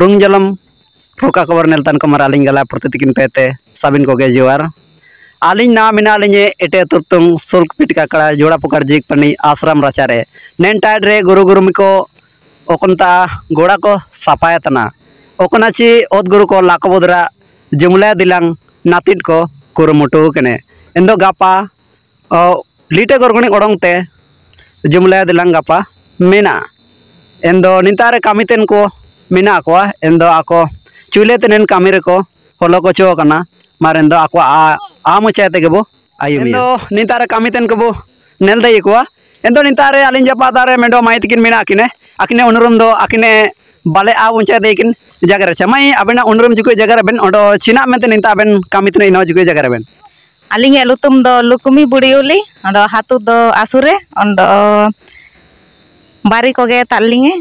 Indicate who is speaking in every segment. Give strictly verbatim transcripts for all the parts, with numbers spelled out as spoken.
Speaker 1: उरुंग जलम रुका खबर नेलतान को मरालिंग गला प्रतितिकिन पेते साबिन को गे जोर आलिंग ना मिना लिंगे एटे तुतुंग सुल्क पिटका कड़ा जोड़ा पुकार जिक पनी आश्रम रचारे नेन टाइड रे गुरु गुरु मिको ओकनता गोड़ा को सफाया तना ओकनाची ओद गुरु को लाको बोदरा जुमला दिलांग नातिट को कुरुमुटु कने एंदो गापा लीटे गोरगुनी ओडोंग ते जुमला दिलांग गापा मेना एंदो निंतारे कामितेन को मेना को एंदो आको चुले तेन कामी रे को होलो को चो कना मारेंदो आको आ आमो चाहते के बो आयु एंदो निंतारे कामितेन को बो नेल दे को एंदो निंतारे आलिन जपादारे मेंडो माइतिकिन मेना आकिने आकिने उनुरुम दो आकिने बाले आ उंचा देकिन जगह रे चमाई अबेना उनुरुम जुको जगह रे बेन ओडो चिना मेंते निंता अबेन कामितने इनो जुको जगह रे बेन
Speaker 2: आलिंगे लुतुम दो लुकुमी बुड़ियोली ओडो हातु दो आसुरे ओडो बारी को गे तालिंगे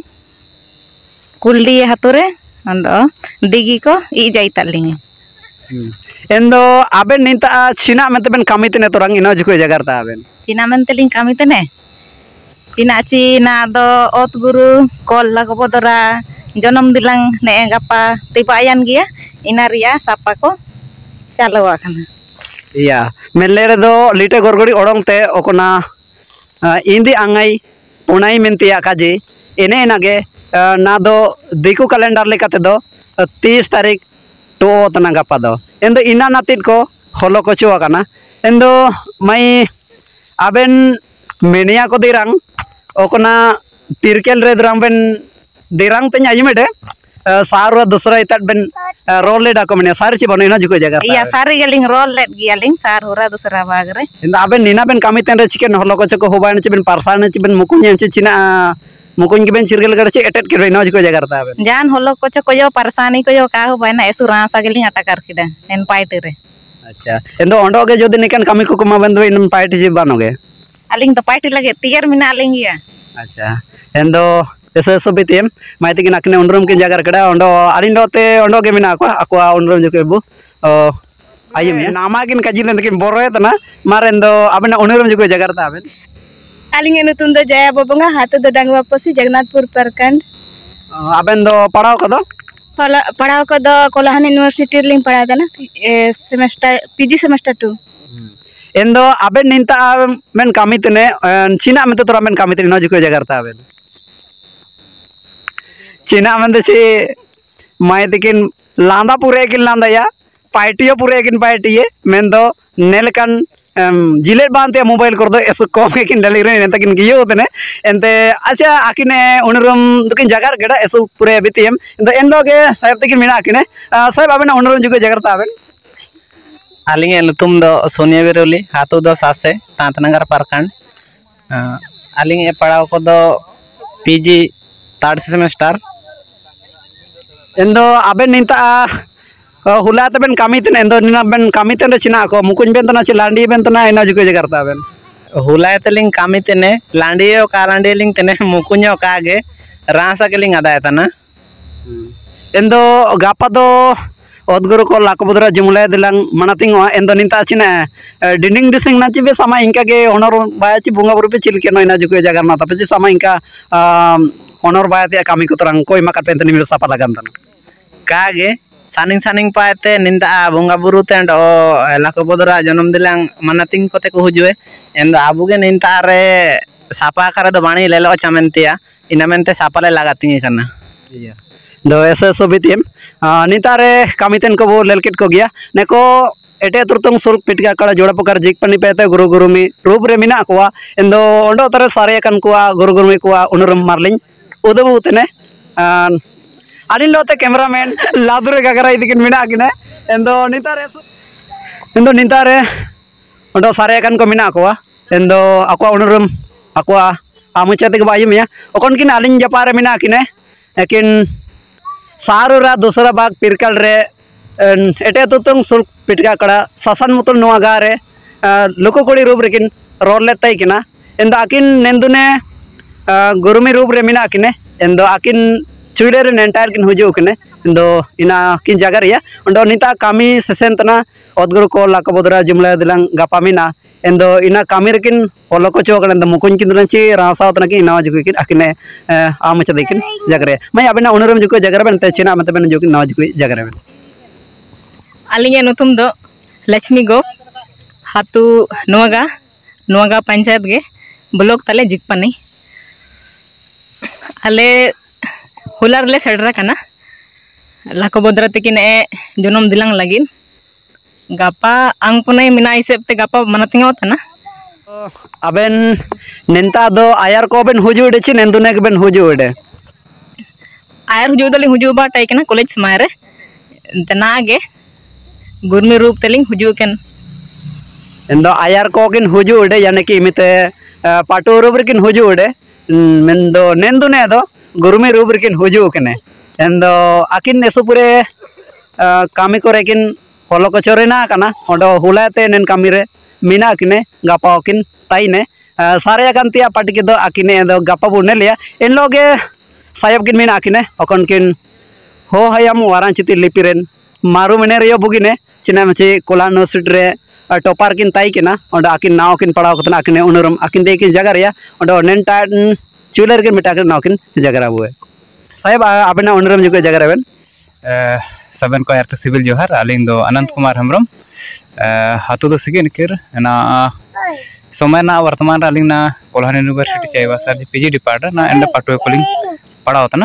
Speaker 2: कुल्डी हातुरे ओडो दिगी को ई जाई तालिंगे
Speaker 1: एंदो अबेन निंता चिना मेंते बेन कामितने तोरंग इनो जुको जगह ता अबेन
Speaker 2: चिना मेंते लिंग कामितने चिना चिना दो ओत गुरु कॉल लागो बोदरा जनम दिलांग ने गापा तिपायान गिया इना रिया सापा को चालवा खाना
Speaker 1: या मेले रे दो लीटे गोरगोड़ी ओडोंग ते ओकना इंदी आंगाई उनाई मेंतिया काजे एने नागे ना दो दिकु कैलेंडर लेकाते दो तीस तारीख तो तना गापा दो एंदो इना नातिट को होलो को चुआ काना एंदो मई आबेन मेनिया को दिरांग ओकना तिरकेल रे द्राम बेन दिरांग ते आयुमेडे सार दूसरा इतात बेन रोल लेडा को मने सार ची बनो इना जुको जगह
Speaker 2: या सारी गेलिंग रोल लेट गियालिंग सार होरा दूसरा बाग रे
Speaker 1: इंदा आबेन निना बेन कामी तेन रे चिकेन होलो को चको होबान ची बेन पारसान ची बेन मुकुन ची चिना मुकुन के बेन चिरगेल गड़ ची एटेट के इना जुको जगह ता बेन
Speaker 2: जान होलो को चको यो पारसानी को यो का हो बायना एसु रासा गेलिंग अटकर किदा एन पाइट रे
Speaker 1: अच्छा एंदो ओंडो के जोदि निकन कामी को कुमा बंदो इन पाइट जी बानोगे
Speaker 2: आलिंग तो पाइट लगे तियर मिना आलिंग या
Speaker 1: अच्छा एंदो ऐसे सुबितिम माइति किन आकने उनरुम किन जगह कड़ा ओंडो आलिन दोते ओंडो के मिना को आको उनरुम जुके बु आयम नामा किन काजिलन किन बोरोय तना मारेंदो आबेना उनरुम जुके जगह ता आबेन
Speaker 2: आलिंग नुतुम दो जया बबंगा हाथ दो डांगवा पसी जगन्नाथपुर प्रखंड
Speaker 1: आबेन दो पढ़ाओ कदो
Speaker 2: पढ़ाओ कदो कोलाहन यूनिवर्सिटी लिंग पढ़ा था ना सेमेस्टर पीजी सेमेस्टर टू
Speaker 1: एंदो आबेन निंता मेन कामी तने चिना में तो तोरा मेन कामी तने न जुको जगह ता आबेन चिना में ची माय दिकिन लांदा पूरे किन लांदाया पार्टियो पूरे किन पार्टिये मेन दो नेलकन जिलेट बांते मोबाइल कर दो ऐसे कॉम के किन डेलीवरी नेता किन गियो तने एंते अच्छा आकिने उनरुम दुकिन जगह गेड़ा ऐसे पूरे बितियम एंदो एंदो के साहेब तकिन मिना आकिने साहेब आबेना उनरुम जुको जगह ता आबेन
Speaker 3: आलिंगे लुतुम दो सोनिया बिरोली हाथू दो सासे तांतनगर प्रखंड आलिंगे पढ़ाओ को दो पीजी थर्ड सेमेस्टर
Speaker 1: एंदो आबेन निंता हुला तबेन कामी तने एंदो निना बेन कामी तने चिना को मुकुन बेन तना ची लांडी बेन तना इना जुको जगह ता बेन
Speaker 3: हुला तलिंग कामी तने लांडियो का लांडी लिंग तने मुकुन्यो कागे रासा के लिंग आदा तना
Speaker 1: एंदो गापा दो ओदगुरु को लाकोबुदरा जुमला दिलांग मनातिंग एंदो निंता चिना डिंडिंग डिसिंग नाची बे सामा इंका के होनर बायची बुंगा बुरु पे चिलके नो इना जुको जगह ना तपे सामा इंका होनर बायते कामी को तरंग कोई माका पेंतनी मिल सापा लगाम तना
Speaker 3: कागे सानिंग सानिंग पाते निंदा बुंगा बुरु ते ओ लाकोबुदरा जन्म दिलांग मनातिंग कोते को हुजुए एंदो आबुगे निंता रे सापा करे दो बाणी लेलो चामेंतिया इना मेंते सापा ले लगातिंग कना
Speaker 1: iya दो ऐसे सुबितिम नितारे कामितेन को वो लेलकिट को गया neko एटे तुरतुंग सुल्क पिटका कड़ा जोड़ा पुकार जिक पनी पेते गुरु गुरु मी रूप रे मिना कोआ एंदो ओंडो तरे सारे कन कोआ गुरु गुरु मी कोआ उनुरम मारलिंग उदबु तने आदिन लोते कैमरामैन लादुरे गगरा इदिकिन मिना किने एंदो नितारे एंदो नितारे ओंडो सारे कन को मिना कोआ एंदो आको उनुरम आको आमुचाते के बायु मिया ओकन किन आलिन जपारे मिना किने लेकिन सारुरा दूसरा बाग पिरकल रे एटे तुतुंग सुल्क पिटका कड़ा सासान मुतुल नुआ गारे लोको कोड़ी रूप रेकिन रोल लेता ही किना एंदो आकिन नेंदुने गुरुमी रूप रे मिना किने एंदो आकिन चुइले रे नेंटायर किन हुजो किने एंदो इना किन जगह रिया ओंडो निता कामी सेसेन तना ओदगुरु को लाकोबुदरा जुमला दिलांग गापा मिना एंदो इना कमी रेकिन ओलो को चो कन मुकुन किन ची रासा तना कि नाव जुकु किन अकिने आम चदिकिन जगरे मैं अबिना उनरम जुकु जगरे बन ते चिना मत बन जुकु नाव जुकु जगरे बन
Speaker 2: अलिंगे नुतुम दो लक्ष्मी गो हातु नोगा नोगा पंचायत गे ब्लॉक तले जिकपनी अले हुलार ले सेडरा कना लाको बोदरा तकिन ए जनम दिलांग लगिन गापा आंग पुनाई मिना हिसाब ते गापा मनातिंग होतना
Speaker 1: अबेन नेंता दो आयर को बेन हुजुडे छि नेंदुने बेन हुजुडे
Speaker 2: आयर हुजुदली हुजुबा टाइकना कॉलेज समारे तनागे गुरमी रूप तेलिंग हुजुकन
Speaker 1: एंदो आयर को किन हुजुडे यानी कि मिते पाटो रूप किन हुजुडे मेंदो नेंदुने दो गुरमी रूप किन हुजुकने एंदो आकिन नेसुपुरे कामी करे किन होलो को चोरेना कना ओडो हुलाते नेन कामी रे मीना किने गापा किन ताइने सारे कांतिया पाटी के दो आकिने दो गापा बुने लिया इन लोगे सायब किन मीना किने अकन किन हो हयाम वारांचिति लिपिरेन मारू मने रियो बुगिने चिना मचे कोला यूनिवर्सिटी रे टॉपर किन ताई किना ओडो आकिन नाव किन पढ़ाव कतना आकिने उनरम आकिन दे किन जगह रिया ओडो नेन टा चुलर किन मिटा किन नाव किन जगह बुए साहेब आबेना उनरम जुके जगह रेबेन
Speaker 4: सबन को यार सिविल जोहार अलिंग दो अनंत कुमार हेम्ब्रम हाथू दो सिगे निकर ना समय ना वर्तमान अलिंग ना कोल्हान यूनिवर्सिटी चाइवा सर पीजी डिपार्टमेंट ना एंड पाटवे कोलिंग पढ़ाओ तना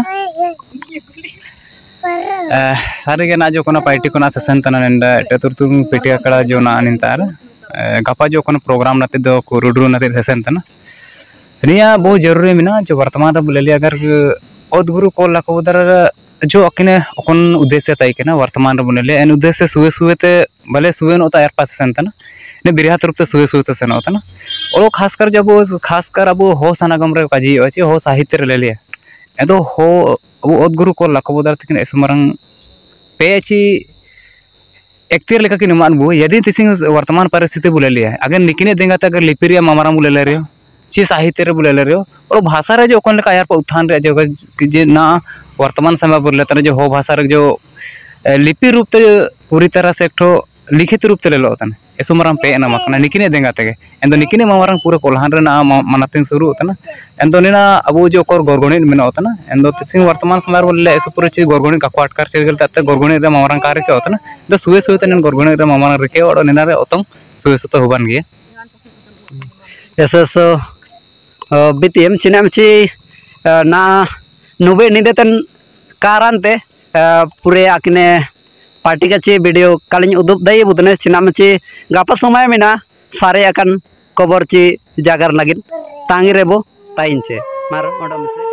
Speaker 4: सारे के ना जो कोना पार्टी कोना सेशन तना एंड टतुरतुंग पेटिया कड़ा जो ना निंतार गपा जो कोना प्रोग्राम नते दो कुरुडरू नते सेशन तना रिया बहुत जरूरी मिना जो वर्तमान रे बोले अगर ओद गुरु को लाको उधर जो अकिने अकन उद्देश्य तय के ना वर्तमान रे बनेले एन उद्देश्य सुवे सुवेते भले सुवे नोता यार पास सेंतना ने बिरहा तरफ ते सुवे सुवेते सेन होतना और खासकर जब खासकर अब हो सनागम रे काजी अछि हो साहित्य रे लेले एदो हो अब ओद गुरु को लाको उधर तकिन एसमरंग पेची एक्तिर लेका कि नमान बु यदि तिसिंग वर्तमान परिस्थिति बुलेले अगर निकिने देंगा त अगर लिपिरिया मामारा बुलेले रे ची साहित्य रे बुलेले रे और भाषा रे जो कोन लेका यार उत्थान रे जो जे ना वर्तमान समय पर लेते जो हो भाषा रे जो लिपि रूप ते पूरी तरह से एक लिखित रूप ते लेलो तन एसो मरम पे ना मकना निकिने देंगा तगे एंदो निकिने मामरंग पूरा कोल्हान रे ना मनातिंग शुरू होतना एंदो निना अबो जो कोर गोरगोणी मेना होतना एंदो तिसिंग वर्तमान समय बोले एसो पूरा ची गोरगोणी का क्वाटकार से गलत ते गोरगोणी रे मामरंग कार्य के होतना दो सुवे सुवे तन गोरगोणी रे मामरंग रखे और निना रे ओतम सुवे सुतो होबन गे
Speaker 1: एसो बितियम चिनामची ना नुबे निदेतन कारानते पूरे आकिने पार्टी का चे वीडियो कालिन उदुप दई बुदने चिनामची गापा समय मिना सारे अकन कबर ची जागर लगिन तांगी रेबो ताइनचे मार ओडम से